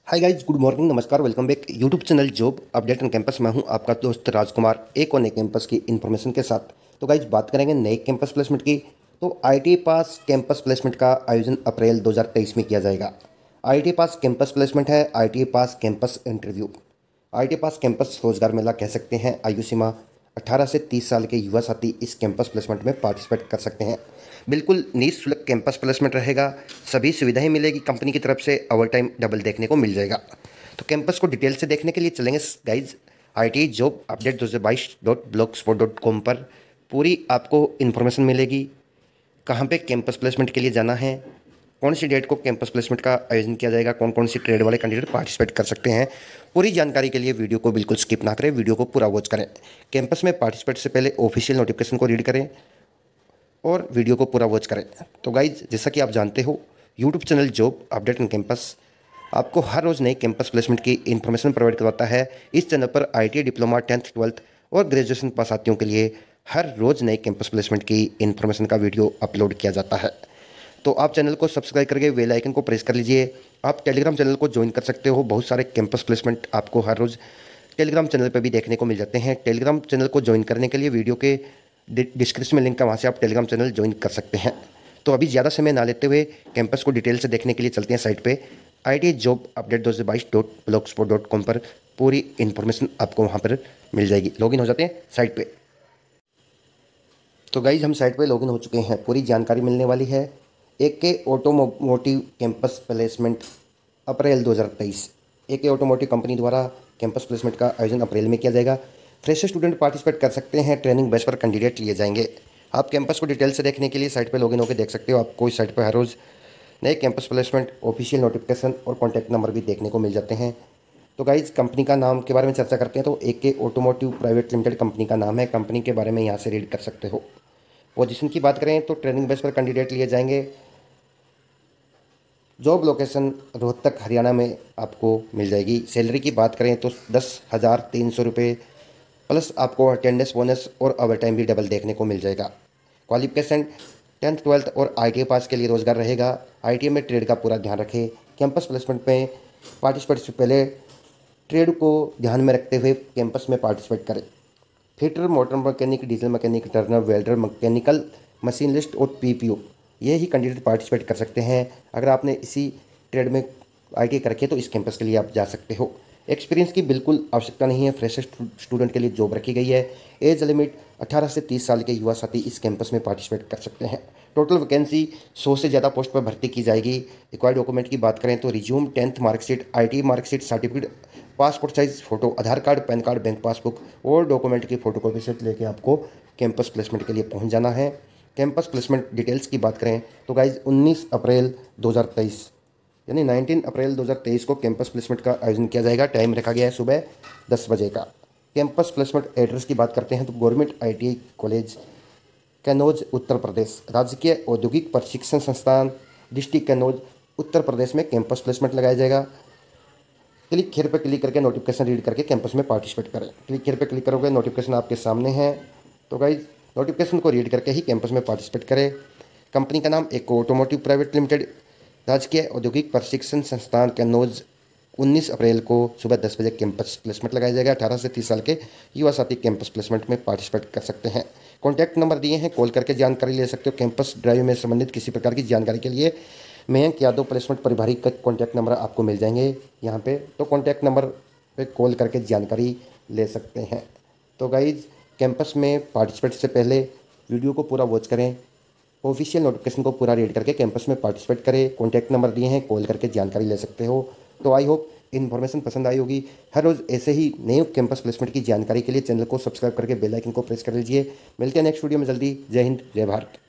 हाय guys, good morning, नमस्कार, welcome back YouTube channel job update on campus. मैं हूं आपका दोस्त राजकुमार, एक और नए कैंपस की इन्फॉर्मेशन के साथ। तो गाइज बात करेंगे नए कैंपस प्लेसमेंट की। तो आईटी पास कैंपस प्लेसमेंट का आयोजन अप्रैल 2023 में किया जाएगा। आईटी पास कैंपस प्लेसमेंट है IT pass campus interview. IT pass campus रोजगार मेला कह सकते हैं। आयु सीमा 18 से 30 साल के युवा साथी इस कैंपस प्लेसमेंट में पार्टिसिपेट कर सकते हैं। बिल्कुल निःशुल्क कैंपस प्लेसमेंट रहेगा। सभी सुविधाएं मिलेगी कंपनी की तरफ से। ओवर टाइम डबल देखने को मिल जाएगा। तो कैंपस को डिटेल से देखने के लिए चलेंगे guys IT job update 2022.blogspot.com पर। पूरी आपको इन्फॉर्मेशन मिलेगी। कहाँ पे कैंपस प्लेसमेंट के लिए जाना है, कौन सी डेट को कैंपस प्लेसमेंट का आयोजन किया जाएगा, कौन कौन सी ट्रेड वाले कैंडिडेट पार्टिसिपेट कर सकते हैं। पूरी जानकारी के लिए वीडियो को बिल्कुल स्किप ना करें, वीडियो को पूरा वॉच करें। कैंपस में पार्टिसिपेट से पहले ऑफिशियल नोटिफिकेशन को रीड करें और वीडियो को पूरा वॉच करें। तो गाइज जैसा कि आप जानते हो, YouTube channel job update on campus आपको हर रोज़ नई कैंपस प्लेसमेंट की इन्फॉर्मेशन प्रोवाइड करवाता है। इस चैनल पर IT डिप्लोमा 10th 12th और ग्रेजुएशन पास साथियों के लिए हर रोज़ नई कैंपस प्लेसमेंट की इन्फॉर्मेशन का वीडियो अपलोड किया जाता है। तो आप चैनल को सब्सक्राइब करके बेल आइकन को प्रेस कर लीजिए। आप टेलीग्राम चैनल को ज्वाइन कर सकते हो। बहुत सारे कैंपस प्लेसमेंट आपको हर रोज़ टेलीग्राम चैनल पर भी देखने को मिल जाते हैं। टेलीग्राम चैनल को ज्वाइन करने के लिए वीडियो के डिस्क्रिप्शन में लिंक है, वहाँ से आप टेलीग्राम चैनल ज्वाइन कर सकते हैं। तो अभी ज़्यादा समय ना लेते हुए कैंपस को डिटेल से देखने के लिए चलते हैं साइट पे। IT जॉब अपडेट 2022.blogspot.com पर पूरी इन्फॉर्मेशन आपको वहाँ पर मिल जाएगी। लॉगिन हो जाते हैं साइट पे। तो गाइज हम साइट पे लॉगिन हो चुके हैं। पूरी जानकारी मिलने वाली है। AK automotive campus placement April 2023। AK automotive company द्वारा कैंपस प्लेसमेंट का आयोजन अप्रैल में किया जाएगा। फ्रेशर स्टूडेंट पार्टिसिपेट कर सकते हैं। ट्रेनिंग बेस पर कैंडिडेट लिए जाएंगे। आप कैंपस को डिटेल से देखने के लिए साइट पर लॉगिन होकर देख सकते हो। आपको इस साइट पर हर रोज़ नए कैंपस प्लेसमेंट, ऑफिशियल नोटिफिकेशन और कॉन्टैक्ट नंबर भी देखने को मिल जाते हैं। तो गाइज कंपनी का नाम के बारे में चर्चा करते हैं। तो AK automotive private limited company का नाम है। कंपनी के बारे में यहाँ से रीड कर सकते हो। पोजीशन की बात करें तो ट्रेनिंग बेस पर कैंडिडेट लिए जाएंगे। जॉब लोकेशन रोहतक हरियाणा में आपको मिल जाएगी। सैलरी की बात करें तो 10,300 रुपये प्लस आपको अटेंडेंस बोनस और ओवर टाइम भी डबल देखने को मिल जाएगा। क्वालिफिकेशन 10th 12th और ITA पास के लिए रोजगार रहेगा। ITA में ट्रेड का पूरा ध्यान रखें। कैंपस प्लेसमेंट में पार्टिसिपेट से पहले ट्रेड को ध्यान में रखते हुए कैंपस में पार्टिसिपेट करें। Fitter, motor mechanic, diesel mechanic, turner, welder, mechanical machinist और PPO ये ही कैंडिडेट पार्टिसिपेट कर सकते हैं। अगर आपने इसी ट्रेड में ITA कर रखी है तो इस कैंपस के लिए आप जा सकते हो। एक्सपीरियंस की बिल्कुल आवश्यकता नहीं है। फ्रेशर स्टूडेंट के लिए जॉब रखी गई है। एज लिमिट 18 से 30 साल के युवा साथी इस कैंपस में पार्टिसिपेट कर सकते हैं। टोटल वैकेंसी 100 से ज़्यादा पोस्ट पर भर्ती की जाएगी। रिक्वायर्ड डॉक्यूमेंट की बात करें तो resume, 10th marksheet, IT marksheet, certificate, passport size photo, Aadhaar card, pan card, bank passbook और डॉक्यूमेंट की फ़ोटोकॉपी से लेके आपको कैंपस प्लेसमेंट के लिए पहुँच जाना है। कैंपस प्लेसमेंट डिटेल्स की बात करें तो गाइज 19 अप्रैल 2023 यानी 19 अप्रैल 2023 को कैंपस प्लेसमेंट का आयोजन किया जाएगा। टाइम रखा गया है सुबह 10 बजे का। कैंपस प्लेसमेंट एड्रेस की बात करते हैं तो government ITI college, Kannauj, Uttar Pradesh, राजकीय औद्योगिक प्रशिक्षण संस्थान, डिस्ट्रिक्ट कन्नौज, उत्तर प्रदेश में कैंपस प्लेसमेंट लगाया जाएगा। क्लिक हेयर पर क्लिक करके नोटिफिकेशन रीड करके कैंपस में पार्टिसिपेट करें। क्लिक हेयर पर क्लिक करोगे, नोटिफिकेशन आपके सामने है। तो गाइज नोटिफिकेशन को रीड करके ही कैंपस में पार्टिसिपेट करें। कंपनी का नाम AK ऑटोमोटिव प्राइवेट लिमिटेड, राजकीय औद्योगिक प्रशिक्षण संस्थान कन्नौज। 19 अप्रैल को सुबह 10 बजे कैंपस प्लेसमेंट लगाया जाएगा। 18 से 30 साल के युवा साथी कैंपस प्लेसमेंट में पार्टिसिपेट कर सकते हैं। कॉन्टैक्ट नंबर दिए हैं, कॉल करके जानकारी ले सकते हो। कैंपस ड्राइव में संबंधित किसी प्रकार की जानकारी के लिए मयंक यादव प्लेसमेंट प्रभारी का कॉन्टैक्ट नंबर आपको मिल जाएंगे यहाँ पे। तो कॉन्टैक्ट नंबर पे कॉल करके जानकारी ले सकते हैं। तो गाइज कैंपस में पार्टिसिपेट से पहले वीडियो को पूरा वॉच करें। ऑफिशियल नोटिफिकेशन को पूरा रीड करके कैंपस में पार्टिसिपेट करें। कॉन्टैक्ट नंबर दिए हैं, कॉल करके जानकारी ले सकते हो। तो आई होप इन्फॉर्मेशन पसंद आई होगी। हर रोज़ ऐसे ही नए कैंपस प्लेसमेंट की जानकारी के लिए चैनल को सब्सक्राइब करके बेल आइकन को प्रेस कर लीजिए। मिलते हैं नेक्स्ट वीडियो में जल्दी। जय हिंद, जय भारत।